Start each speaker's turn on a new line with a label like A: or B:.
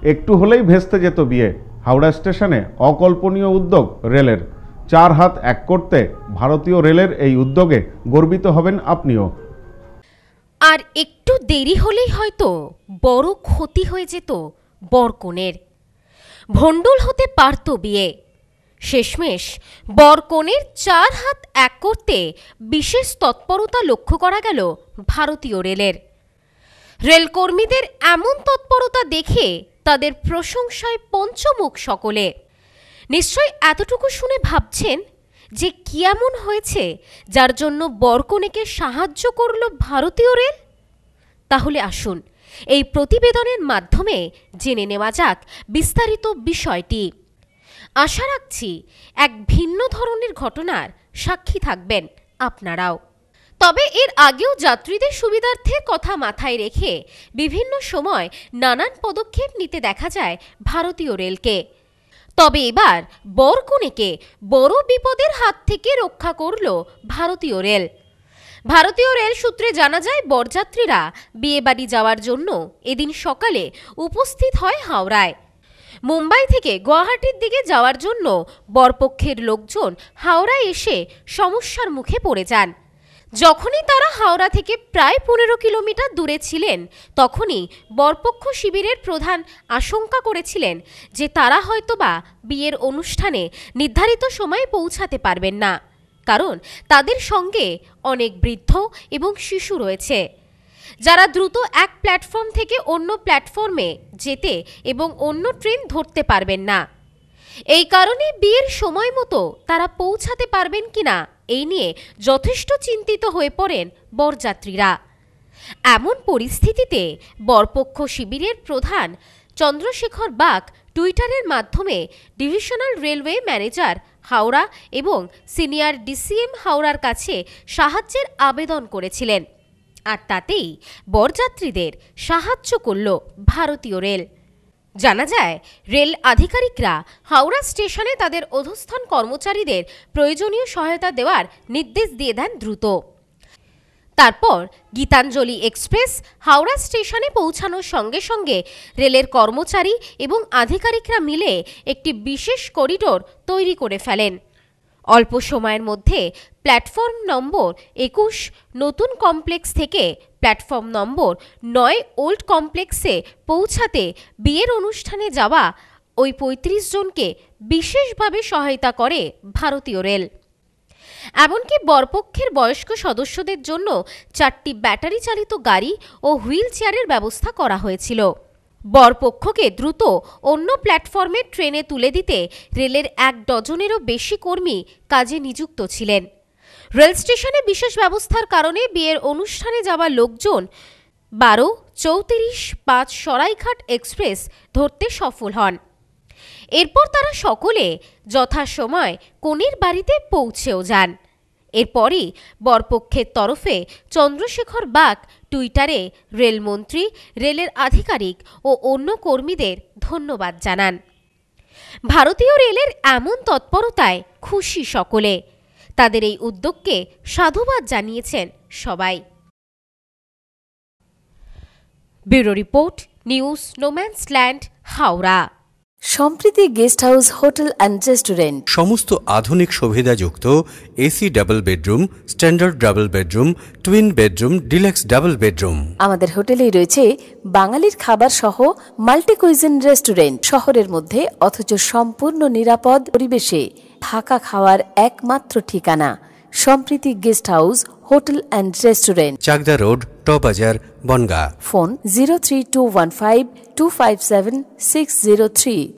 A: একটু হলেই ভেস্তে যেত বিয়ে। হাওড়া স্টেশনে অকল্পনীয় উদ্যোগ রেলের। 4 হাত এক করতে ভারতীয় রেলের এই উদ্যোগে গর্বিত হবেন আপনিও।
B: আর একটু দেরি হলেই হয়তো বড় ক্ষতি হয়ে যেত বরকনের। ভণ্ডুল হতে পারত বিয়ে। শেষমেশ বরকনের 4 হাত এক করতে বিশেষ তৎপরতা লক্ষ্য করা গেল ভারতীয় রেলের। রেলকর্মীদের এমন তৎপরতা দেখে তাদের প্রশংসায় পঞ্চমুখ সকলে। নিশ্চয় এতটুকু শুনে ভাবছেন যে কি এমন হয়েছে যার জন্য বরকনেকে সাহায্য করল ভারতীয় রেল। তাহলে আসুন এই প্রতিবেদনের মাধ্যমে জেনে নেওয়া যাক বিস্তারিত বিষয়টি। আশা রাখছি এক ভিন্ন ধরনের ঘটনার সাক্ষী থাকবেন আপনারাও। তবে এর আগেও যাত্রীদের সুবিধার্থে কথা মাথায় রেখে বিভিন্ন সময় নানান পদক্ষেপ নিতে দেখা যায় ভারতীয় রেলকে। তবে এবার বরকনেকে বড় বিপদের হাত থেকে রক্ষা করল ভারতীয় রেল। ভারতীয় রেল সূত্রে জানা যায়, বরযাত্রীরা বিয়েবাড়ি যাওয়ার জন্য এদিন সকালে উপস্থিত হয় হাওড়ায়। মুম্বাই থেকে গুয়াহাটির দিকে যাওয়ার জন্য বরপক্ষের লোকজন হাওড়ায় এসে সমস্যার মুখে পড়ে যান। যখনই তারা হাওড়া থেকে প্রায় 15 কিলোমিটার দূরে ছিলেন, তখনই বরপক্ষ শিবিরের প্রধান আশঙ্কা করেছিলেন যে তারা হয়তোবা বিয়ের অনুষ্ঠানে নির্ধারিত সময়ে পৌঁছাতে পারবেন না, কারণ তাদের সঙ্গে অনেক বৃদ্ধ এবং শিশু রয়েছে, যারা দ্রুত এক প্ল্যাটফর্ম থেকে অন্য প্ল্যাটফর্মে যেতে এবং অন্য ট্রেন ধরতে পারবেন না। এই কারণে বিয়ের সময় মতো তারা পৌঁছাতে পারবেন কিনা এই নিয়ে যথেষ্ট চিন্তিত হয়ে পড়েন বরযাত্রীরা। এমন পরিস্থিতিতে বরপক্ষ শিবিরের প্রধান চন্দ্রশেখর বাগ টুইটারের মাধ্যমে ডিভিশনাল রেলওয়ে ম্যানেজার হাওড়া এবং সিনিয়র ডিসিএম হাওড়ার কাছে সাহায্যের আবেদন করেছিলেন। আর তাতেই বরযাত্রীদের সাহায্য করল ভারতীয় রেল। জানা যায়, রেল আধিকারিকরা হাওড়া স্টেশনে তাদের অধস্তন কর্মচারীদের প্রয়োজনীয় সহায়তা দেওয়ার নির্দেশ দিয়ে দেন দ্রুত। তারপর গীতাঞ্জলি এক্সপ্রেস হাওড়া স্টেশনে পৌঁছানোর সঙ্গে সঙ্গে রেলের কর্মচারী এবং আধিকারিকরা মিলে একটি বিশেষ করিডোর তৈরি করে ফেলেন। অল্প সময়ের মধ্যে প্ল্যাটফর্ম নম্বর 21 নতুন কমপ্লেক্স থেকে প্ল্যাটফর্ম নম্বর 9 ওল্ড কমপ্লেক্সে পৌঁছাতে বিয়ের অনুষ্ঠানে যাওয়া ওই 35 জনকে বিশেষভাবে সহায়তা করে ভারতীয় রেল। এমনকি বরপক্ষের বয়স্ক সদস্যদের জন্য 4টি ব্যাটারি চালিত গাড়ি ও হুইল চেয়ারের ব্যবস্থা করা হয়েছিল। বরপক্ষকে দ্রুত অন্য প্ল্যাটফর্মের ট্রেনে তুলে দিতে রেলের 1 ডজনেরও বেশি কর্মী কাজে নিযুক্ত ছিলেন। রেল স্টেশনে বিশেষ ব্যবস্থার কারণে বিয়ের অনুষ্ঠানে যাওয়া লোকজন 12:34-5 সরাইঘাট এক্সপ্রেস ধরতে সফল হন। এরপর তারা সকলে যথাসময় কনের বাড়িতে পৌঁছেও যান। এরপরই বরপক্ষের তরফে চন্দ্রশেখর বাগ টুইটারে রেলমন্ত্রী, রেলের আধিকারিক ও অন্য কর্মীদের ধন্যবাদ জানান। ভারতীয় রেলের এমন তৎপরতায় খুশি সকলে। তাদের এই উদ্যোগকে সাধুবাদ জানিয়েছেন সবাই। Bureau report, news no man's land, Howrah.
C: Sampriti guest house hotel and restaurant.
D: সমস্ত আধুনিক সুবিধাযুক্ত AC double bedroom, standard double bedroom, twin bedroom, deluxe double bedroom.
C: আমাদের হোটেলেই রয়েছে বাঙালির খাবার সহ মাল্টি কুইজিন রেস্টুরেন্ট। শহরের মধ্যে অথচ সম্পূর্ণ নিরাপদ পরিবেশে থাকা খাওয়ার একমাত্র ঠিকানা Sampriti guest house hotel and restaurant,
D: Chakdah road, টবাজার, বনগাঁ।
C: ফোন 03215257603।